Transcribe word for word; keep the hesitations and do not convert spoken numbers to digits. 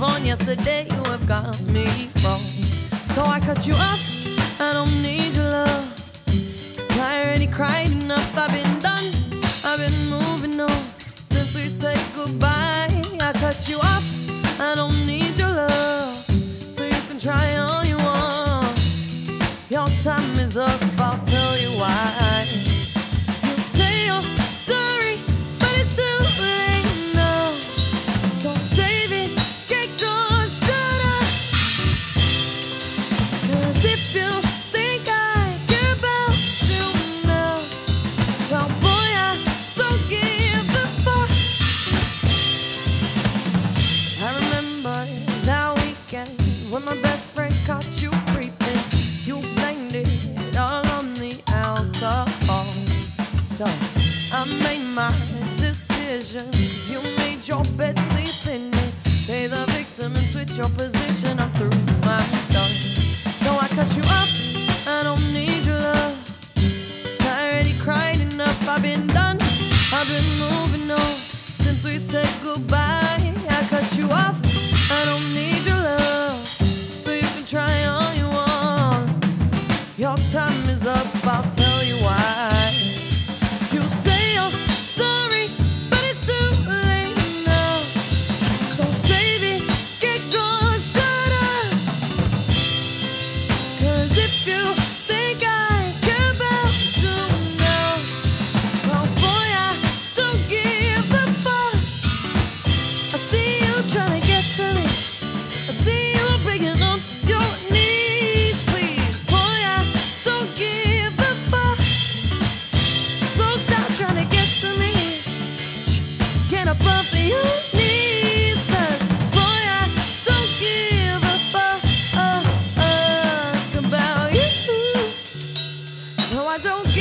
on yesterday, you have got me wrong. So I cut you off, I don't need your love. 'Cause I already cried enough, I've been done, I've been moving on. Since we said goodbye, I cut you off, I don't need your love. So you can try all you want. Your time is up, I'll tell you why. You say you're sorry, but it's too late now. So save it, get gone, shut up. 'Cause if you think I care about you now, well boy, I don't give a fuck. I remember that weekend when my best friend caught you creeping. You blamed it all on the alcohol. So I made my decision. You made your bed, sleep in it. Play the victim and switch your position. I'm through, I'm done. So I cut you off, I don't need your love. 'Cause I already cried enough, I've been done, I've been moving on. Since we said goodbye, I cut you off, I don't need your love. So you can try all you want. Your time is up, I'll tell you why. You say you're sorry, but it's too late now. So save it, get gone, shut up. 'Cause if you think I care about you now, well boy, I don't give a fuck. I see you trying to get to me, I see you breaking on your knees, please. Boy, I don't give a fuck. So stop trying to get to me, get up off of your knees. 'Cause boy, I don't give a fuck uh, uh, about you. No, I don't